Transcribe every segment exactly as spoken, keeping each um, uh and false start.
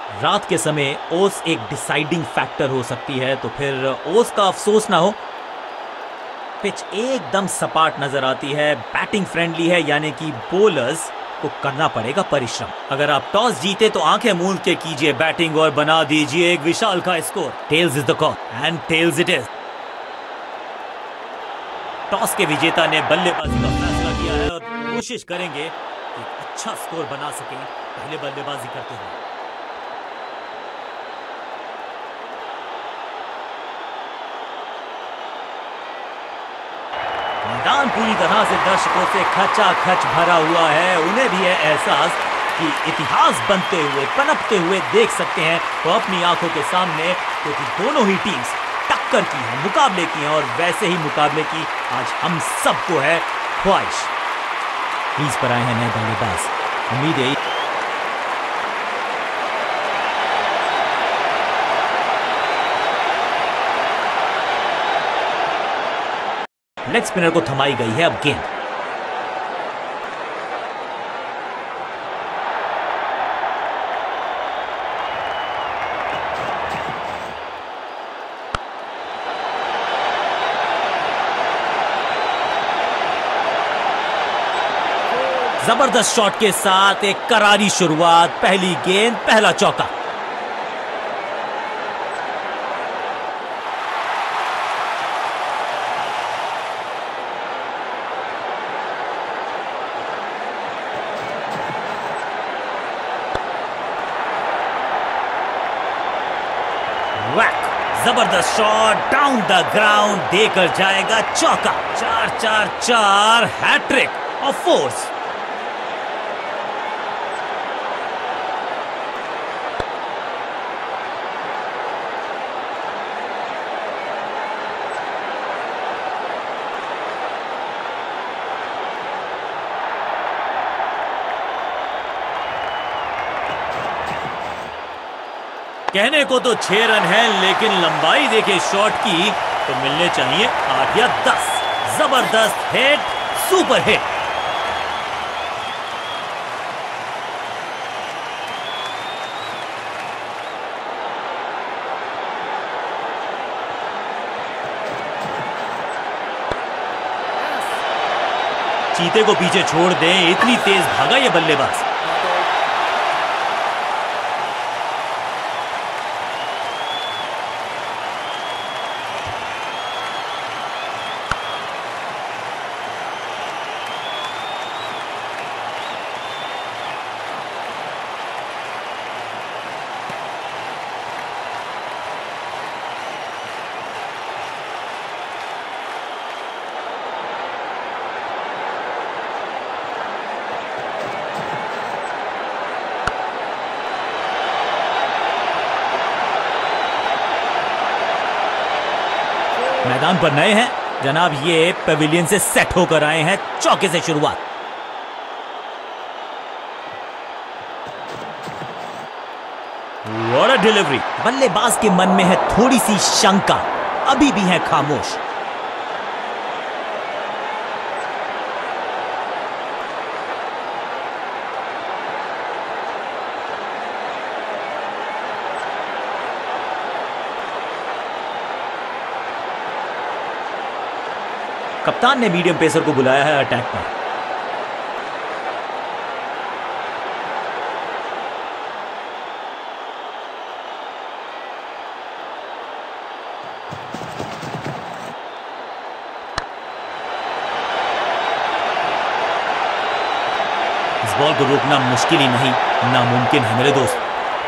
रात के समय ओस एक डिसाइडिंग फैक्टर हो सकती है, तो फिर ओस का अफसोस ना हो। पिच एकदम सपाट नजर आती है, बैटिंग फ्रेंडली है, यानी कि बोलर्स को करना पड़ेगा परिश्रम। अगर आप टॉस जीते तो आंखें मूंद के कीजिए बैटिंग और बना दीजिए एक विशाल का score. Tails is the call and tails it is. Toss के विजेता ने बल्लेबाजी का फैसला किया है और कोशिश करेंगे कि अच्छा स्कोर बना सकें पहले बल्लेबाजी करते हुए। मैदान पूरी तरह से दर्शकों से खचाखच भरा हुआ है। उन्हें भी है एहसास कि इतिहास बनते हुए पनपते हुए देख सकते हैं तो अपनी आंखों के सामने, क्योंकि तो दोनों ही टीम्स टक्कर की हैं, मुकाबले की हैं, और वैसे ही मुकाबले की आज हम सबको है ख्वाहिश। क्रीज पर आए हैं नए बल्लेबाज, उम्मीद है लेग स्पिनर को थमाई गई है अब गेंद। जबरदस्त शॉट के साथ एक करारी शुरुआत, पहली गेंद पहला चौका। जबरदस्त शॉट डाउन द ग्राउंड, देकर जाएगा चौका। चार चार चार हैट्रिक ऑफ फोर्स। कहने को तो छह रन है, लेकिन लंबाई देखे शॉट की तो मिलने चाहिए आठ या दस। जबरदस्त हिट, सुपर हिट। चीते को पीछे छोड़ दें, इतनी तेज भागा ये बल्लेबाज। मैदान पर नए हैं जनाब, ये पेविलियन से सेट होकर आए हैं। चौके से शुरुआत। What a delivery. बल्लेबाज के मन में है थोड़ी सी शंका, अभी भी है खामोश। कप्तान ने मीडियम पेसर को बुलाया है अटैक पर। इस बॉल को रोकना मुश्किल ही नहीं, नामुमकिन है मेरे दोस्त।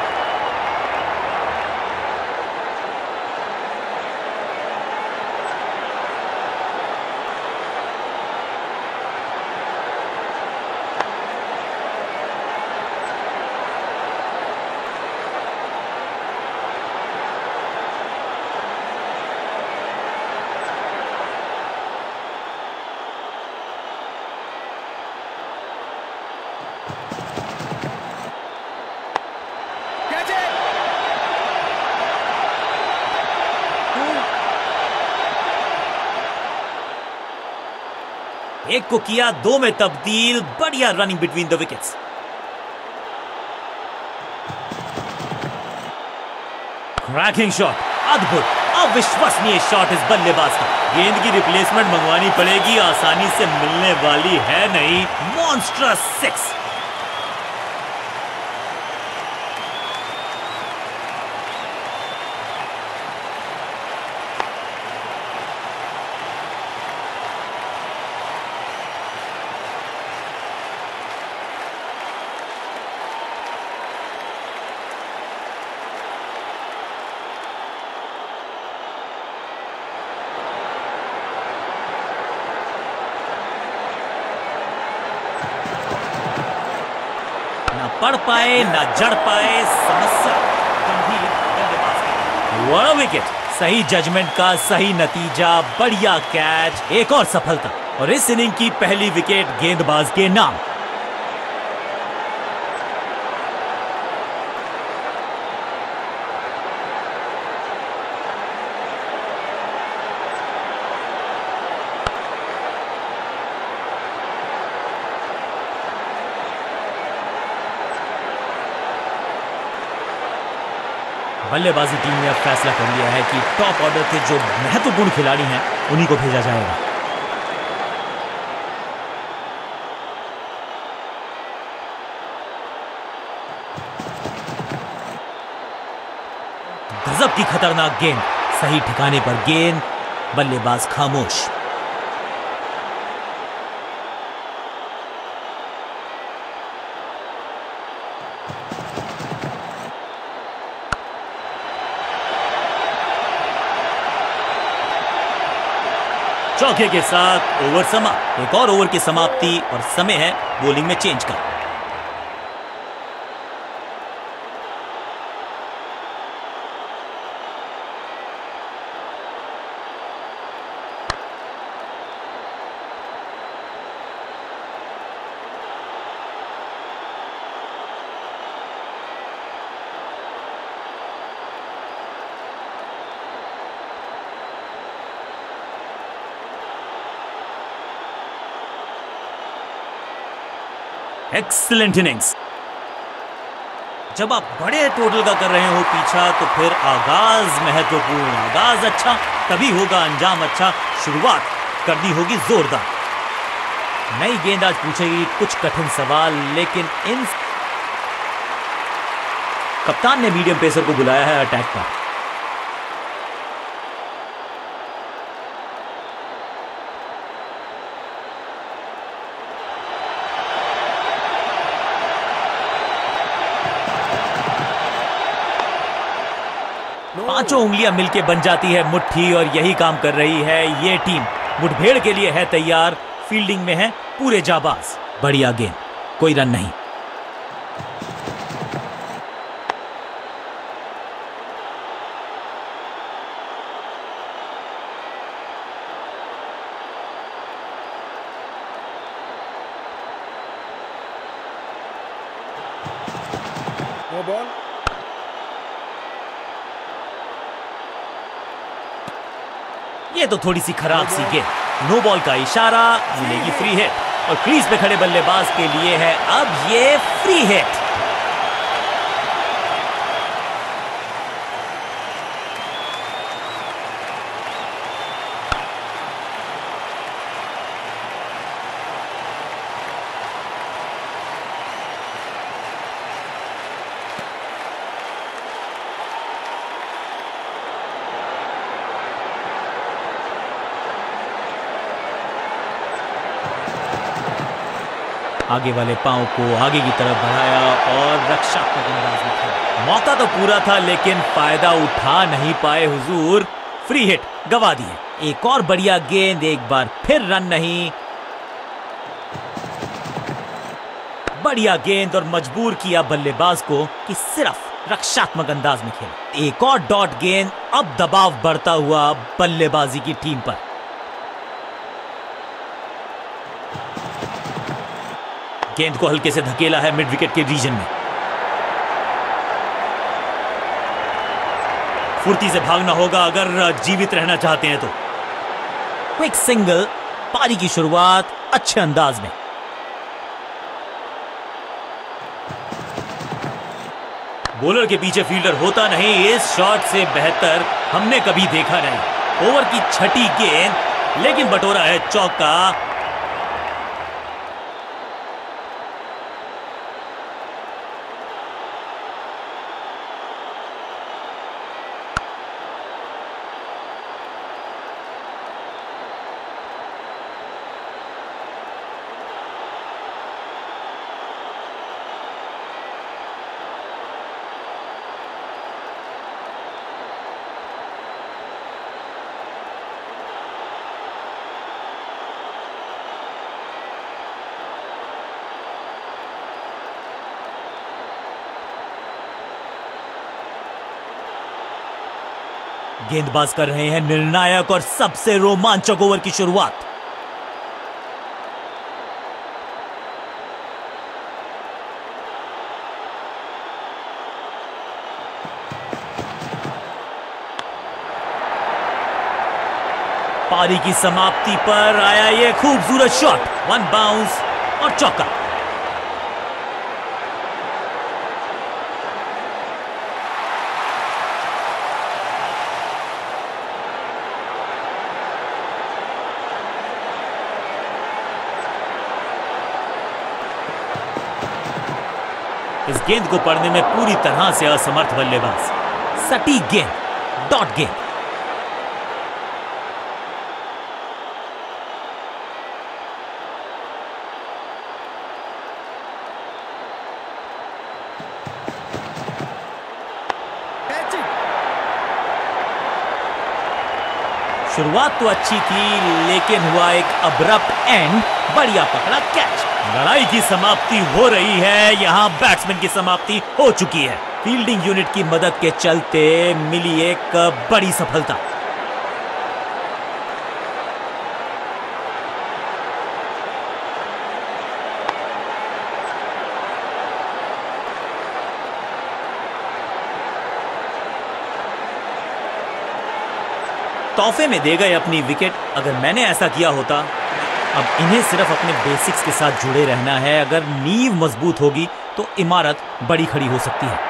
एक को किया दो में तब्दील, बढ़िया running between the wickets. Cracking shot, अद्भुत अविश्वसनीय शॉट इस बल्लेबाज का। गेंद की रिप्लेसमेंट मंगवानी पड़ेगी, आसानी से मिलने वाली है नहीं। Monstrous six. ना पढ़ पाए ना जड़ पाए, समस्या गंभीर बल्लेबाज की। व्हाट अ विकेट, सही जजमेंट का सही नतीजा, बढ़िया कैच, एक और सफलता और इस इनिंग की पहली विकेट गेंदबाज के नाम। बल्लेबाजी टीम ने अब फैसला कर लिया है कि टॉप ऑर्डर के जो महत्वपूर्ण खिलाड़ी हैं उन्हीं को भेजा जाएगा। गजब की खतरनाक गेंद, सही ठिकाने पर गेंद, बल्लेबाज खामोश। चौके के साथ ओवर समाप्त। एक और ओवर की समाप्ति और समय है बॉलिंग में चेंज का। Excellent innings. जब आप बड़े टोटल का कर रहे हो पीछा तो फिर आगाज महत्वपूर्ण। आगाज अच्छा तभी होगा अंजाम अच्छा। शुरुआत करनी होगी जोरदार। नई गेंद आज पूछेगी कुछ कठिन सवाल, लेकिन इन कप्तान ने मीडियम पेसर को बुलाया है अटैक पर। पांचों उंगलियां मिलके बन जाती है मुट्ठी और यही काम कर रही है ये टीम। मुठभेड़ के लिए है तैयार, फील्डिंग में है पूरे जाबाज। बढ़िया गेंद, कोई रन नहीं। No ball. ये तो थोड़ी सी खराब सी गेंद। नो बॉल का इशारा, मिलेगी फ्री हिट और क्रीज पे खड़े बल्लेबाज के लिए है अब ये फ्री हिट। आगे वाले पांव को आगे की तरफ बढ़ाया और रक्षात्मक अंदाज में खेला। मौका तो पूरा था लेकिन फायदा उठा नहीं पाए हुजूर। फ्री हिट गवा दिए। एक और बढ़िया गेंद, एक बार फिर रन नहीं। बढ़िया गेंद और मजबूर किया बल्लेबाज को कि सिर्फ रक्षात्मक अंदाज में खेले। एक और डॉट गेंद, अब दबाव बढ़ता हुआ बल्लेबाजी की टीम पर। गेंद को हल्के से धकेला है मिड विकेट के रीजन में। फुर्ती से भागना होगा अगर जीवित रहना चाहते हैं तो। क्विक सिंगल, पारी की शुरुआत अच्छे अंदाज में। बॉलर के पीछे फील्डर होता नहीं, इस शॉट से बेहतर हमने कभी देखा नहीं। ओवर की छठी गेंद, लेकिन बटोरा है चौका। गेंदबाज कर रहे हैं निर्णायक और सबसे रोमांचक ओवर की शुरुआत। पारी की समाप्ति पर आया ये खूबसूरत शॉट, वन बाउंस और चौका। इस गेंद को पढ़ने में पूरी तरह से असमर्थ बल्लेबाज। सटीक गेंद, डॉट गेंद। शुरुआत तो अच्छी थी, लेकिन हुआ एक अब्रप्ट एंड। बढ़िया पकड़ा कैच। लड़ाई की समाप्ति हो रही है, यहां बैट्समैन की समाप्ति हो चुकी है। फील्डिंग यूनिट की मदद के चलते मिली एक बड़ी सफलता। तोहफे में दे गए अपनी विकेट। अगर मैंने ऐसा किया होता। अब इन्हें सिर्फ अपने बेसिक्स के साथ जुड़े रहना है। अगर नींव मजबूत होगी तो इमारत बड़ी खड़ी हो सकती है।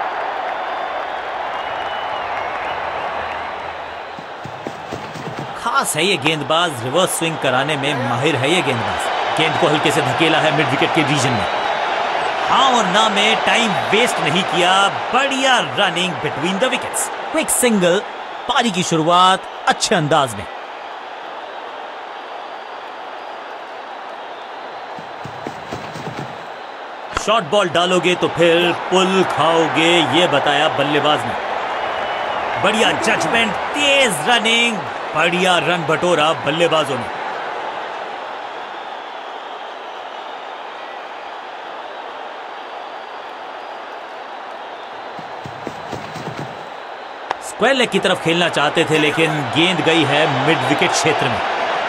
खास है ये गेंदबाज, रिवर्स स्विंग कराने में माहिर है ये गेंदबाज। गेंद को हल्के से धकेला है मिड विकेट के रीजन में। हाँ और ना में टाइम वेस्ट नहीं किया। बढ़िया running between the wickets. Quick single. पारी की शुरुआत अच्छे अंदाज में। शॉर्ट बॉल डालोगे तो फिर पुल खाओगे, ये बताया बल्लेबाज ने। बढ़िया जजमेंट, तेज रनिंग, बढ़िया रन बटोरा बल्लेबाजों ने। स्क्वायर लेग की तरफ खेलना चाहते थे, लेकिन गेंद गई है मिड विकेट क्षेत्र में।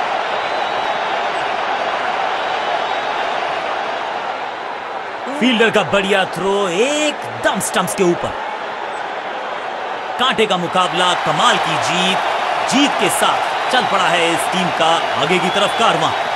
फील्डर का बढ़िया थ्रो एकदम स्टंप्स के ऊपर। कांटे का मुकाबला, कमाल की जीत। जीत के साथ चल पड़ा है इस टीम का आगे की तरफ कारवां।